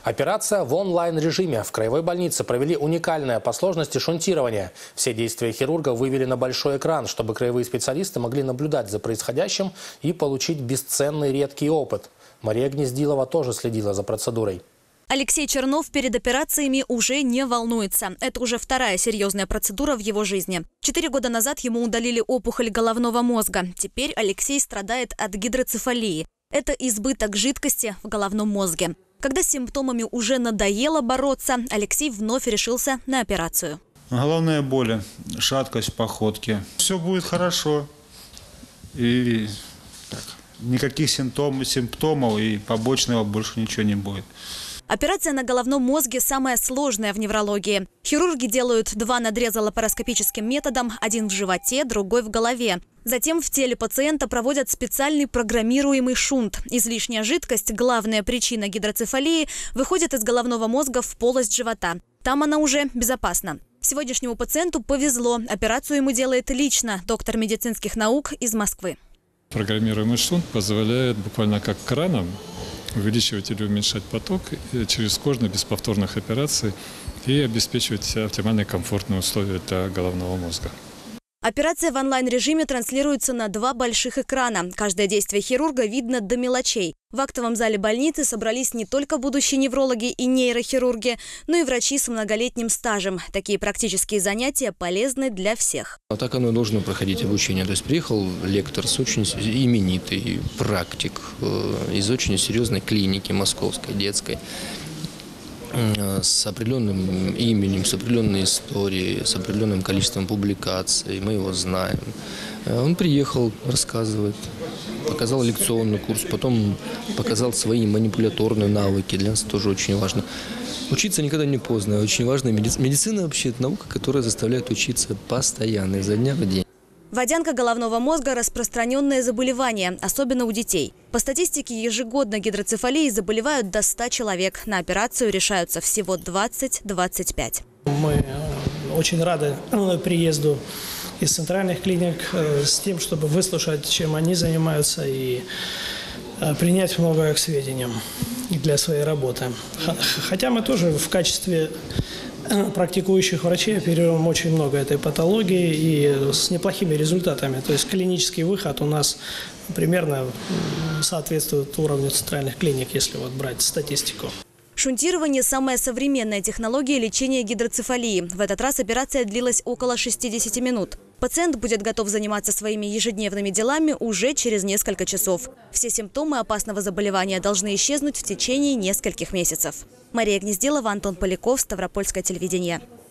Операция в онлайн-режиме. В краевой больнице провели уникальное по сложности шунтирование. Все действия хирурга вывели на большой экран, чтобы краевые специалисты могли наблюдать за происходящим и получить бесценный редкий опыт. Мария Гнездилова тоже следила за процедурой. Алексей Чернов перед операциями уже не волнуется. Это уже вторая серьезная процедура в его жизни. 4 года назад ему удалили опухоль головного мозга. Теперь Алексей страдает от гидроцефалии. Это избыток жидкости в головном мозге. Когда с симптомами уже надоело бороться, Алексей вновь решился на операцию. Головная боль, шаткость в походке. Все будет хорошо. И никаких симптомов и побочного больше ничего не будет. Операция на головном мозге самая сложная в неврологии. Хирурги делают 2 надреза лапароскопическим методом, один в животе, другой в голове. Затем в теле пациента проводят специальный программируемый шунт. Излишняя жидкость, главная причина гидроцефалии, выходит из головного мозга в полость живота. Там она уже безопасна. Сегодняшнему пациенту повезло. Операцию ему делает лично доктор медицинских наук из Москвы. Программируемый шунт позволяет буквально как краном увеличивать или уменьшать поток через кожу без повторных операций и обеспечивать оптимальные комфортные условия для головного мозга. Операция в онлайн-режиме транслируется на 2 больших экрана. Каждое действие хирурга видно до мелочей. В актовом зале больницы собрались не только будущие неврологи и нейрохирурги, но и врачи с многолетним стажем. Такие практические занятия полезны для всех. А так оно и должно проходить обучение. То есть приехал лектор с очень именитый практик из очень серьезной клиники московской, детской, с определенным именем, с определенной историей, с определенным количеством публикаций. Мы его знаем. Он приехал, рассказывает, показал лекционный курс, потом показал свои манипуляторные навыки. Для нас это тоже очень важно. Учиться никогда не поздно. Очень важно. Медицина вообще это наука, которая заставляет учиться постоянно, изо дня в день. Водянка головного мозга – распространенное заболевание, особенно у детей. По статистике, ежегодно гидроцефалией заболевают до 100 человек. На операцию решаются всего 20-25. Мы очень рады приезду из центральных клиник с тем, чтобы выслушать, чем они занимаются, и принять многое к сведениям для своей работы. Хотя мы тоже в качестве практикующих врачей оперируем очень много этой патологии и с неплохими результатами. То есть клинический выход у нас примерно соответствует уровню центральных клиник, если вот брать статистику. Шунтирование – самая современная технология лечения гидроцефалии. В этот раз операция длилась около 60 минут. Пациент будет готов заниматься своими ежедневными делами уже через несколько часов. Все симптомы опасного заболевания должны исчезнуть в течение нескольких месяцев. Мария Гнездилова, Антон Поляков, Ставропольское телевидение.